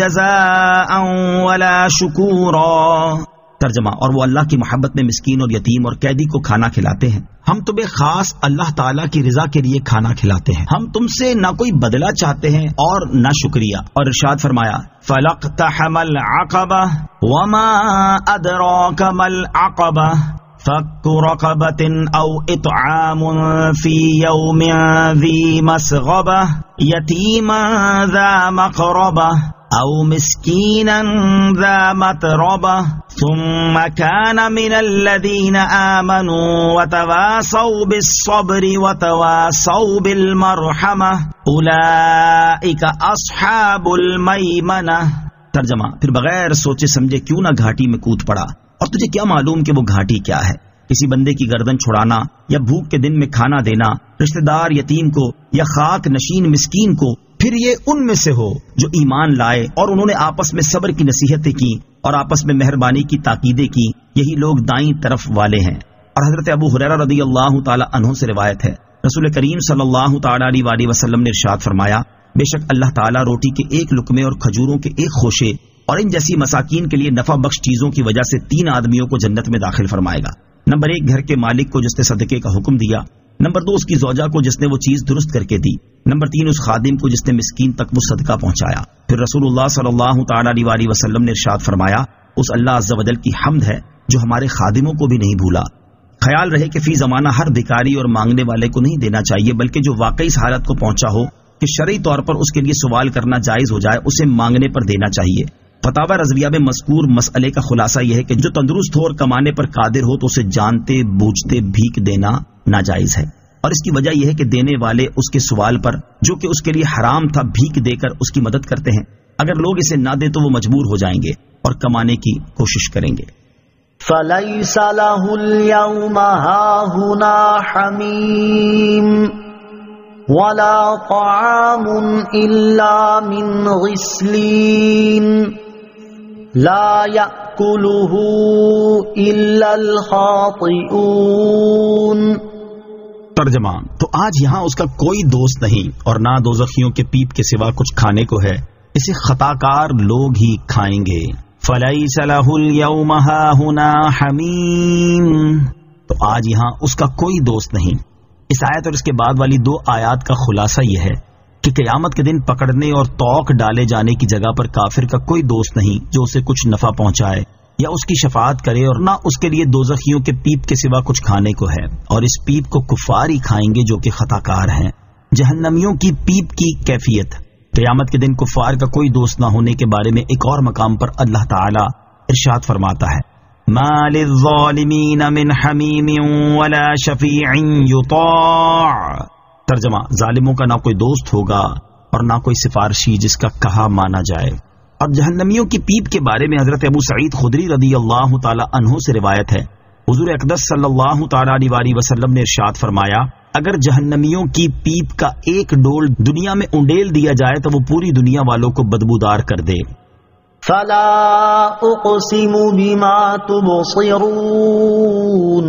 جَزَاءً وَلَا شُكُورًا۔ ترجمہ، اور وہ اللہ کی محبت میں مسکین اور یتیم اور قیدی کو کھانا کھلاتے ہیں، ہم تمہیں خاص اللہ تعالیٰ کی رضا کے لیے کھانا کھلاتے ہیں، ہم تم سے نہ کوئی بدلہ چاہتے ہیں اور نہ شکریہ۔ اور ارشاد فرمایا، فَلَقْتَحَمَ الْعَقَبَةَ وَمَا أَدْرَاكَ مَا الْعَقَبَةُ فَكُّ رَقَبَةٍ أَوْ إِطْعَامٌ فِي يَوْمٍ ذِي مَسْغَبَةٍ يَتِيمًا ذَا مَقْرَبَةٍ أَوْ مِسْكِينًا ذَا مَتْرَبَةٍ ثُمَّ كَانَ مِنَ الَّذِينَ آمَنُوا وَتَوَاصَوْا بِالصَّبْرِ وَتَوَاصَوْا بِالْمَرْحَمَةِ أُولَئِكَ أَصْحَابُ الْمَيْمَنَةِ۔ ترجمہ، پھر بغیر سوچے سمجھے کیوں نہ گھاٹی میں کود پڑا، اور تجھے کیا معلوم کہ وہ گھاٹی کیا ہے؟ کسی بندے کی گردن چھڑانا، یا بھوک کے دن میں کھانا دینا، رشتہ دار یتیم کو یا خاک نشین مسکین کو، پھر یہ ان میں سے ہو جو ایمان لائے اور انہوں نے آپس میں صبر کی نصیحتیں کی اور آپس میں مہربانی کی تاکیدیں کی، یہی لوگ دائیں طرف والے ہیں۔ اور حضرت ابو ہریرہ رضی اللہ تعالی عنہ سے روایت ہے، رسول کریم صلی اللہ تعالی علیہ وآلہ وسلم نے ارشاد فرمایا، بے شک اللہ تعالیٰ روٹی کے ایک لقمے اور کھجوروں کے ایک خوشے اور ان جیسی مساکین کے لیے نفع بخش چیزوں کی وجہ سے تین آدمیوں کو جنت میں داخل فرمائے گا۔ نمبر ایک، گھر کے مالک کو جس نے صدقے کا حکم دیا۔ نمبر دو، اس کی زوجہ کو جس نے وہ چیز درست کر کے دی۔ نمبر تین، اس خادم کو جس نے مسکین تک وہ صدقہ پہنچایا۔ پھر رسول اللہ صلی اللہ تعالی علیہ وآلہ وسلم نے ارشاد فرمایا، اس اللہ عز و جل کی حمد ہے جو ہمارے خادموں کو بھی نہیں بھولا۔ خیال رہے کہ فی زمانہ ہر بھکاری اور مانگنے والے کو نہیں دینا چاہیے، بلکہ جو واقعی اس حالت کو پہنچا ہو کہ شرعی طور پر اس کے لیے سوال کرنا جائز ہو جائے، اسے مانگنے پر دینا چاہیے۔ فتاوی رضویہ میں مذکور مسئلے کا خلاصہ یہ ہے کہ جو تندرست ہو اور کمانے پر قادر ہو تو اسے جانتے بوجھتے بھیک دینا ناجائز ہے، اور اس کی وجہ یہ ہے کہ دینے والے اس کے سوال پر جو کہ اس کے لیے حرام تھا بھیک دے کر اس کی مدد کرتے ہیں، اگر لوگ اسے نہ دے تو وہ مجبور ہو جائیں گے اور کمانے کی کوشش کریں گے۔ فَلَيْسَ لَهُ الْيَوْمَ هَاهُنَا حَمِيمٌ وَلَا طَعَامٌ إِلَّا مِنْ غِسْلِينٍ لَا يَأْكُلُهُ إِلَّا الْخَاطِئُونَ۔ ترجمہ، تو آج یہاں اس کا کوئی دوست نہیں اور نہ دوزخیوں کے پیپ کے سوا کچھ کھانے کو ہے، اسے خطاکار لوگ ہی کھائیں گے۔ فَلَيْسَ لَهُ الْيَوْمَ هَاهُنَا حَمِيمٌ، تو آج یہاں اس کا کوئی دوست نہیں۔ اس آیت اور اس کے بعد والی دو آیات کا خلاصہ یہ ہے کہ قیامت کے دن پکڑنے اور توق ڈالے جانے کی جگہ پر کافر کا کوئی دوست نہیں جو اسے کچھ نفع پہنچائے یا اس کی شفاعت کرے، اور نہ اس کے لیے دوزخیوں کے پیپ کے سوا کچھ کھانے کو ہے، اور اس پیپ کو کفار ہی کھائیں گے جو کہ خطاکار ہیں۔ جہنمیوں کی پیپ کی کیفیت، قیامت کے دن کفار کا کوئی دوست نہ ہونے کے بارے میں ایک اور مقام پر اللہ تعالی ارشاد فرماتا ہے، ما للظالمین من حمیم ولا شفیع یطاع۔ ترجمہ، ظالموں کا نہ کوئی دوست ہوگا اور نہ کوئی سفارشی جس کا کہا مانا جائے۔ اور جہنمیوں کی پیپ کے بارے میں حضرت ابو سعید خدری رضی اللہ تعالی عنہ سے روایت ہے، حضور اقدس صلی اللہ تعالی علیہ وآلہ وسلم نے ارشاد فرمایا، اگر جہنمیوں کی پیپ کا ایک ڈول دنیا میں انڈیل دیا جائے تو وہ پوری دنیا والوں کو بدبودار کر دے۔ فَلَا أُقْسِمُ بِمَا تُبْصِرُونَ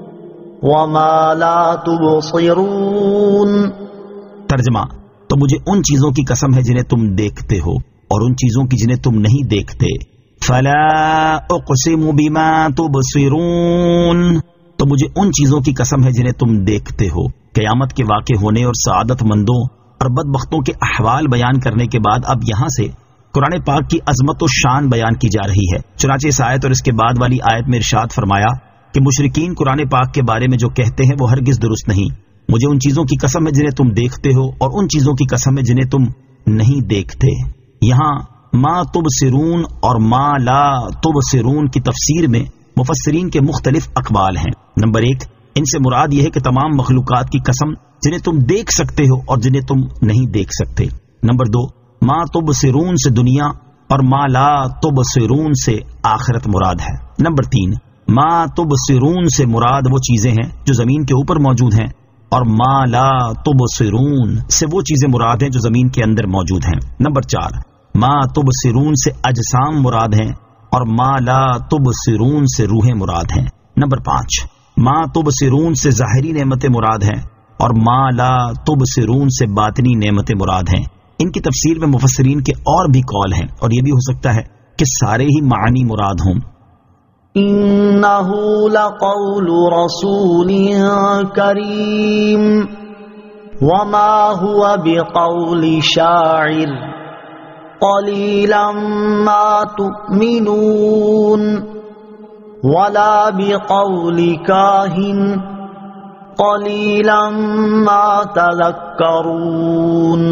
وَمَا لَا تُبْصِرُونَ۔ ترجمہ، تو مجھے ان چیزوں کی قسم ہے جنہیں تم دیکھتے ہو اور ان چیزوں کی جنہیں تم نہیں دیکھتے۔ فَلَا أُقْسِمُ بِمَا تُبْصِرُونَ، تو مجھے ان چیزوں کی قسم ہے جنہیں تم دیکھتے ہو۔ قیامت کے واقع ہونے اور سعادت مندوں اور بدبختوں کے احوال بیان کرنے کے بعد اب یہاں سے قرآن پاک کی عظمت و شان بیان کی جا رہی ہے۔ چنانچہ اس آیت اور اس کے بعد والی آیت میں ارشاد فرمایا، کہ مشرکین قرآن پاک کے بارے میں جو کہتے ہیں وہ ہرگز درست نہیں. مجھے ان چیزوں کی قسم ہے جنہیں تم دیکھتے ہو اور ان چیزوں کی قسم ہے جنہیں تم نہیں دیکھتے. یہاں ما تبصرون اور ما لا تبصرون کی تفسیر میں مفسرین کے مختلف اقوال ہیں. نمبر ایک، ان سے مراد یہ ہے کہ تمام مخلوقات کی قسم جنہیں تم دیکھ سکتے ہو اور جنہیں تم نہیں دیکھ سکتے. نمبر دو، ما تبصرون سے دنیا اور ما لا تبصرون سے آخرت مراد ہے. نمبر تین، ما تبصرون سے مراد وہ چیزیں ہیں جو زمین کے اوپر موجود ہیں اور ما لا تبصرون سے وہ چیزیں مراد ہیں جو زمین کے اندر موجود ہیں. نمبر چار، ما تبصرون سے اجسام مراد ہیں اور ما لا تبصرون سے روحیں مراد ہیں. نمبر پانچ، ما تبصرون سے ظاہری نعمتیں مراد ہیں اور ما لا تبصرون سے باطنی نعمتیں مراد ہیں. ان کی تفسیر میں مفسرین کے اور بھی قول ہیں اور یہ بھی ہو سکتا ہے کہ سارے ہی معانی مراد ہوں. إنه لقول رسول كريم وما هو بقول شاعر قليلا ما تؤمنون ولا بقول كاهن قليلا ما تذكرون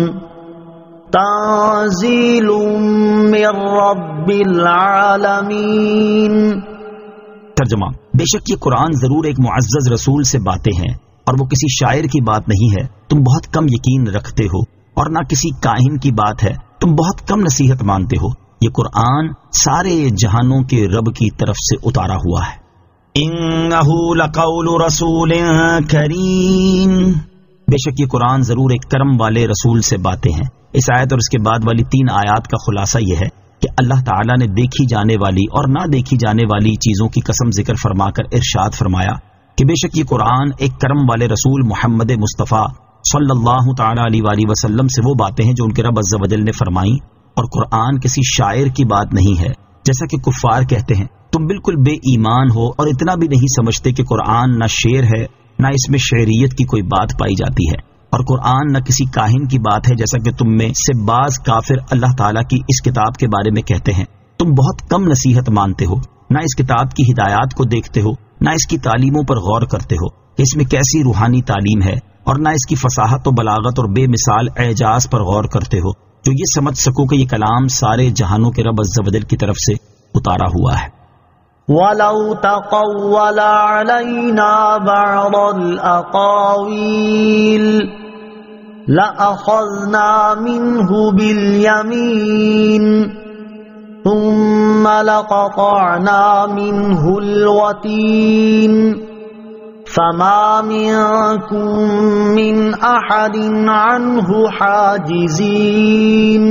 تنزيل من رب العالمين. ترجمہ، بے شک یہ قرآن ضرور ایک معزز رسول سے باتیں ہیں اور وہ کسی شاعر کی بات نہیں ہے. تم بہت کم یقین رکھتے ہو، اور نہ کسی کاہن کی بات ہے، تم بہت کم نصیحت مانتے ہو. یہ قرآن سارے جہانوں کے رب کی طرف سے اتارا ہوا ہے. انہ لقول رسول کریم، بے شک یہ قرآن ضرور ایک کرم والے رسول سے باتیں ہیں. اس آیت اور اس کے بعد والی تین آیات کا خلاصہ یہ ہے کہ اللہ تعالیٰ نے دیکھی جانے والی اور نہ دیکھی جانے والی چیزوں کی قسم ذکر فرما کر ارشاد فرمایا کہ بے شک یہ قرآن ایک کرم والے رسول محمد مصطفیٰ صلی اللہ تعالیٰ علیہ وآلہ وسلم سے وہ باتیں ہیں جو ان کے رب عز و جل نے فرمائیں، اور قرآن کسی شاعر کی بات نہیں ہے جیسا کہ کفار کہتے ہیں. تم بالکل بے ایمان ہو اور اتنا بھی نہیں سمجھتے کہ قرآن نہ شعر ہے نہ اس میں شعریت کی کوئی بات پائی جاتی ہے، اور قرآن نہ کسی کاہن کی بات ہے جیسا کہ تم میں سے بعض کافر اللہ تعالیٰ کی اس کتاب کے بارے میں کہتے ہیں. تم بہت کم نصیحت مانتے ہو، نہ اس کتاب کی ہدایات کو دیکھتے ہو، نہ اس کی تعلیموں پر غور کرتے ہو کہ اس میں کیسی روحانی تعلیم ہے، اور نہ اس کی فصاحت و بلاغت اور بے مثال اعجاز پر غور کرتے ہو جو یہ سمجھ سکو کہ یہ کلام سارے جہانوں کے رب عز و جل کی طرف سے اتارا ہوا ہے. وَلَوْ تَقَوَّلَ عَلَيْنَا بَعْضَ الْأَقَاوِيلِ لَأَخَذْنَا مِنْهُ بِالْيَمِينِ ثُمَّ لَقَطَعْنَا مِنْهُ الْوَتِينَ فَمَا مِنْكُمْ مِنْ أَحَدٍ عَنْهُ حَاجِزِينَ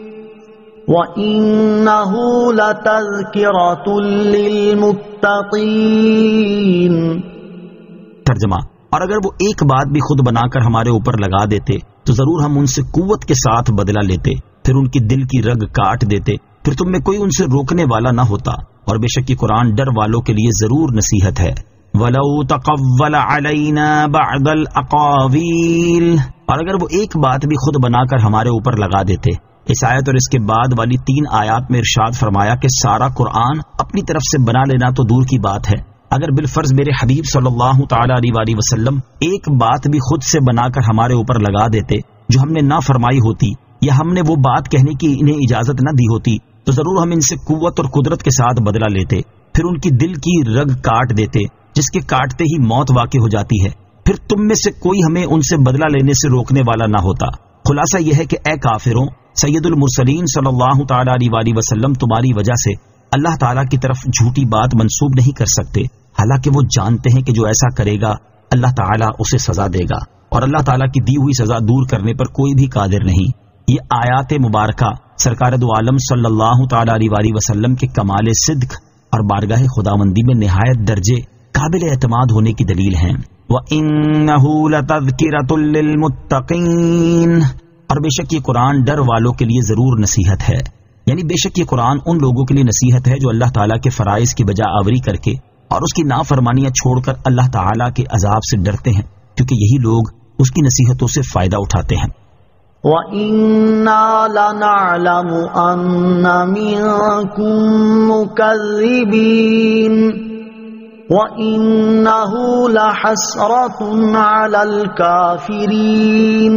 وَإِنَّهُ لَتَذْكِرَةٌ لِّلْمُتَّقِينَ. ترجمہ، اور اگر وہ ایک بات بھی خود بنا کر ہمارے اوپر لگا دیتے تو ضرور ہم ان سے قوت کے ساتھ بدلہ لیتے، پھر ان کی دل کی رگ کاٹ دیتے، پھر تم میں کوئی ان سے روکنے والا نہ ہوتا. اور بے شک یہ قرآن ڈر والوں کے لیے ضرور نصیحت ہے. وَلَوْ تَقَوَّلَ عَلَيْنَا بَعْضَ الْأَقَاوِيلِ، اور اگر وہ ایک بات بھی خود بنا کر ہمارے اوپر لگا دیتے. اس آیت اور اس کے بعد والی تین آیات میں ارشاد فرمایا کہ سارا قرآن اپنی طرف سے بنا لینا تو دور کی بات ہے، اگر بالفرض میرے حبیب صلی اللہ تعالی علیہ وآلہ وسلم ایک بات بھی خود سے بنا کر ہمارے اوپر لگا دیتے جو ہم نے نہ فرمائی ہوتی، یا ہم نے وہ بات کہنے کی انہیں اجازت نہ دی ہوتی، تو ضرور ہم ان سے قوت اور قدرت کے ساتھ بدلہ لیتے، پھر ان کی دل کی رگ کاٹ دیتے جس کے کاٹتے ہی موت واقع ہو جاتی ہے، پھر تم میں سے کوئی ہمیں ان سے بدلہ لینے سے روکنے والا نہ ہوتا. خلاصہ یہ ہے کہ اے کافروں، سید المرسلین صلی اللہ تعالی علیہ وآلہ وسلم تمہاری وجہ سے اللہ تعالیٰ کی طرف جھوٹی بات منسوب نہیں کر سکتے، حالانکہ وہ جانتے ہیں کہ جو ایسا کرے گا اللہ تعالیٰ اسے سزا دے گا، اور اللہ تعالیٰ کی دی ہوئی سزا دور کرنے پر کوئی بھی قادر نہیں. یہ آیات مبارکہ سرکار دو عالم صلی اللہ تعالی علیہ وآلہ وسلم کے کمال صدق اور بارگاہ خداوندی میں نہایت درجے قابل اعتماد ہونے کی دلیل ہیں. وَإِنَّهُ لَتَذْكِرَةٌ لِّلْمُتَّقِينَ، اور بے شک یہ قرآن ڈر والوں کے لیے ضرور نصیحت ہے. یعنی بے شک یہ قرآن ان لوگوں کے لیے نصیحت ہے جو اللہ تعالیٰ کے فرائض کی بجا آوری کر کے اور اس کی نافرمانیاں چھوڑ کر اللہ تعالیٰ کے عذاب سے ڈرتے ہیں، کیونکہ یہی لوگ اس کی نصیحتوں سے فائدہ اٹھاتے ہیں. وَإِنَّا لَنَعْلَمُ أَنَّ مِنكُم مُّكَذِّبِينَ وَإِنَّهُ لَحَسْرَةٌ عَلَى الْكَافِرِينَ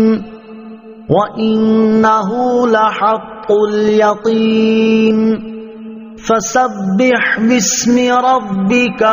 وَإِنَّهُ لَحَقُّ الْيَقِينِ فَسَبِّحْ بِاسْمِ رَبِّكَ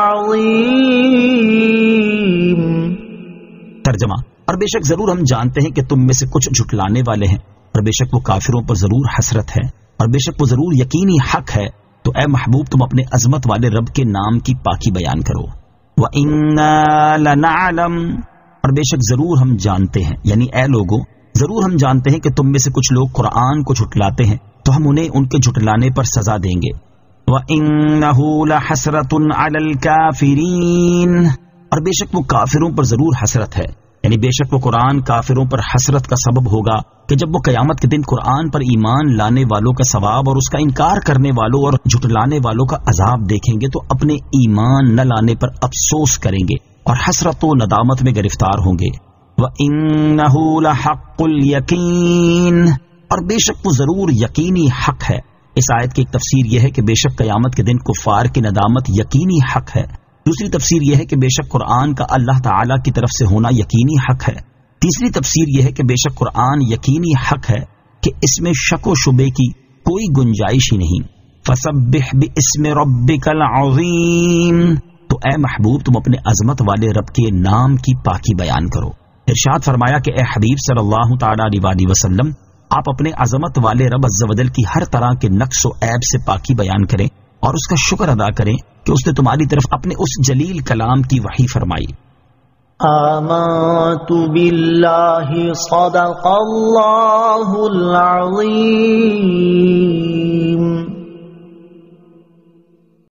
الْعَظِيمِ۔ ترجمہ: اور بے شک ضرور ہم جانتے ہیں کہ تم میں سے کچھ جھٹلانے والے ہیں، اور بے شک وہ کافروں پر ضرور حسرت ہے، اور بے شک وہ ضرور یقینی حق ہے۔ تو اے محبوب تم اپنے عظمت والے رب کے نام کی پاکی بیان کرو۔ وَإِنَّا لَنَعْلَمُ، اور بے شک ضرور ہم جانتے ہیں، یعنی اے لوگوں ضرور ہم جانتے ہیں کہ تم میں سے کچھ لوگ قرآن کو جھٹلاتے ہیں، تو ہم انہیں ان کے جھٹلانے پر سزا دیں گے۔ وَإِنَّهُ لَحَسْرَةٌ عَلَى الْكَافِرِينَ، اور بے شک وہ کافروں پر ضرور حسرت ہے، یعنی بے شک وہ قرآن کافروں پر حسرت کا سبب ہوگا کہ جب وہ قیامت کے دن قرآن پر ایمان لانے والوں کا ثواب اور اس کا انکار کرنے والوں اور جھٹلانے والوں کا عذاب دیکھیں گے تو اپنے ایمان نہ لانے پر افسوس کریں گے اور حسرت و ندامت میں گرفتار ہوں گے۔ وَإِنَّهُ لَحَقُّ الْيَقِينِ، اور بے شک وہ ضرور یقینی حق ہے۔ اس آیت کی ایک تفسیر یہ ہے کہ بے شک قیامت کے دن کفار کی ندامت یقینی حق ہے۔ دوسری تفسیر یہ ہے کہ بے شک قرآن کا اللہ تعالی کی طرف سے ہونا یقینی حق ہے۔ تیسری تفسیر یہ ہے کہ بے شک قرآن یقینی حق ہے کہ اس میں شک و شبے کی کوئی گنجائش ہی نہیں۔ فَسَبِّحْ بِاسْمِ رَبِّكَ الْعَظِيمِ، تو اے محبوب تم اپنے عظمت والے رب کے نام کی پاکی بیان کرو۔ ارشاد فرمایا کہ اے حبیب صلی اللہ تعالی علیہ وسلم آپ اپنے عظمت والے رب عز و جل کی ہر طرح کے نقص و عیب سے پاکی بیان کریں اور اس کا شکر ادا کریں کہ اس نے تمہاری طرف اپنے اس جلیل کلام کی وحی فرمائی۔ آمنت باللہ صدق اللہ العظیم۔